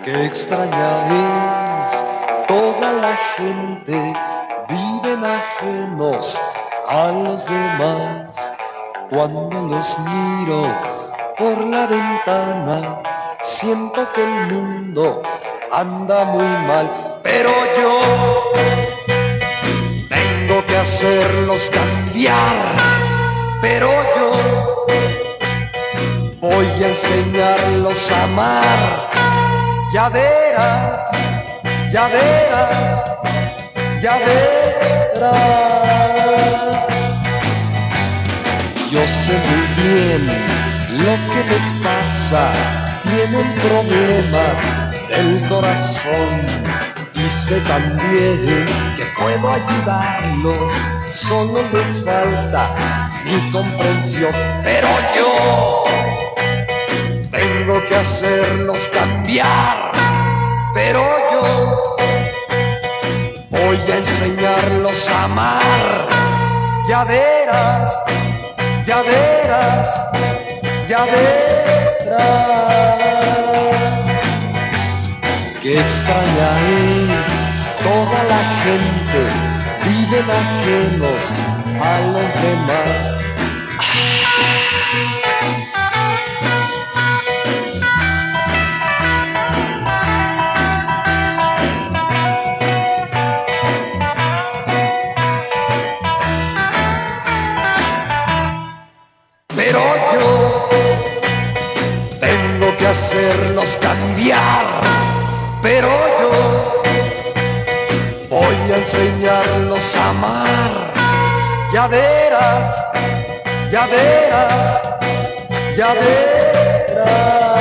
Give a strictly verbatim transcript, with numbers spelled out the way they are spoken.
Qué extraña es toda la gente, viven ajenos a los demás. Cuando los miro por la ventana, siento que el mundo anda muy mal, pero yo tengo que hacerlos cambiar, pero yo voy a enseñarlos a amar. Ya verás, ya verás, ya verás. Yo sé muy bien lo que les pasa, tienen problemas del corazón. Y sé también que puedo ayudarlos, solo les falta mi comprensión. Pero yo tengo que hacerlos cambiar, pero yo voy a enseñarlos a amar. Ya verás, ya verás, ya verás. Qué extraña es toda la gente, viven ajenos a los demás. Pero yo tengo que hacerlos cambiar, pero yo voy a enseñarlos a amar. Ya verás, ya verás, ya verás.